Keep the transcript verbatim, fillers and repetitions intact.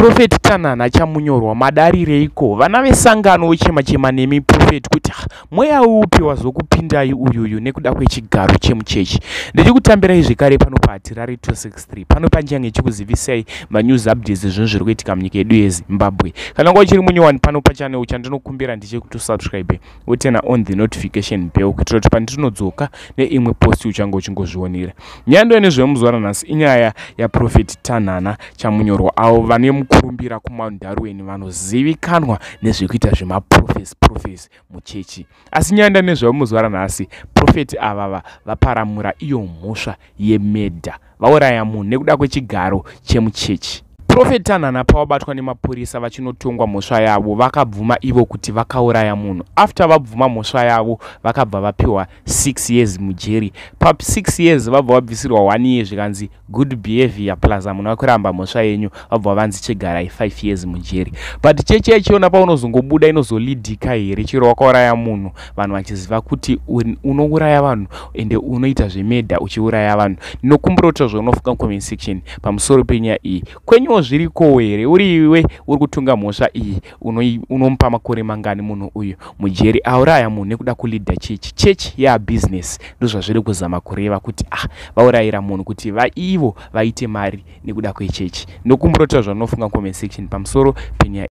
Prophet Tanana chamunyorwa madarireiko vana vesangano wechema chema nemi prophet kuti mweya upi wazokupindai uyuyu nekuda kwechigaro chemuchechi. Ndichikutambirai zvekare pano paTirari two sixty-three pano panjange chikuzivisai manews updates zvinhu zviri kuitika munyika yedu yeZimbabwe. Kana ngo chiri munyowani pano pachannel chandinokumbira ndichekuti subscribe wotena on the notification bell kuitira kuti pandinodzoka neimwe post uchange uchingozvionera. Nyando nezvemuzwana nhasi inyaya ya Prophet Tanana chamunyorwa avo vanemukurumbira kumandarweni vanozivikanwa nezvekuita zvemaprofesi profesi muchechi. Asi nyanda nezvemuzwana nhasi Prophet avava vaparamura iyo mhosva yemedha, vauraya munhu nekuda kwechigaro chemuchechi. Prophet Tanana pavabatwa nemapurisa vachinotongwa mhosva yavo vakabvuma ivo kuti vakauraya munhu. After vabvuma mhosva yavo vakabva vapiwa six years mujeri. Pa six years vabva vabvisirwa one year zvikanzi good behavior plus munhu akuramba mhosva yenyu vabva vanzi chigarai five years mujeri. But chechi yachiona paunozongobuda inozolidhika here chero wakauraya munhu vanhu vachiziva kuti unouraya vanhu ende unoita zvemedha uchiuraya vanhu. Ndinokumbira kuti zvaunofunga comment section pamusoro penyaya iyi. Kwenyu zviriko here uri iwe uri kutunga mhosva iyi unomupa makore mangani munhu uyu mujeri auraya munhu nekuda kulidha chechi. Chechi ya business ndozvazviri kuzama kureva kuti ah vaurayira munhu kuti vaivo vaite mari nekuda kwechechi. Ndinokumbira kuti zvaunofunga comment section pamusoro penyaya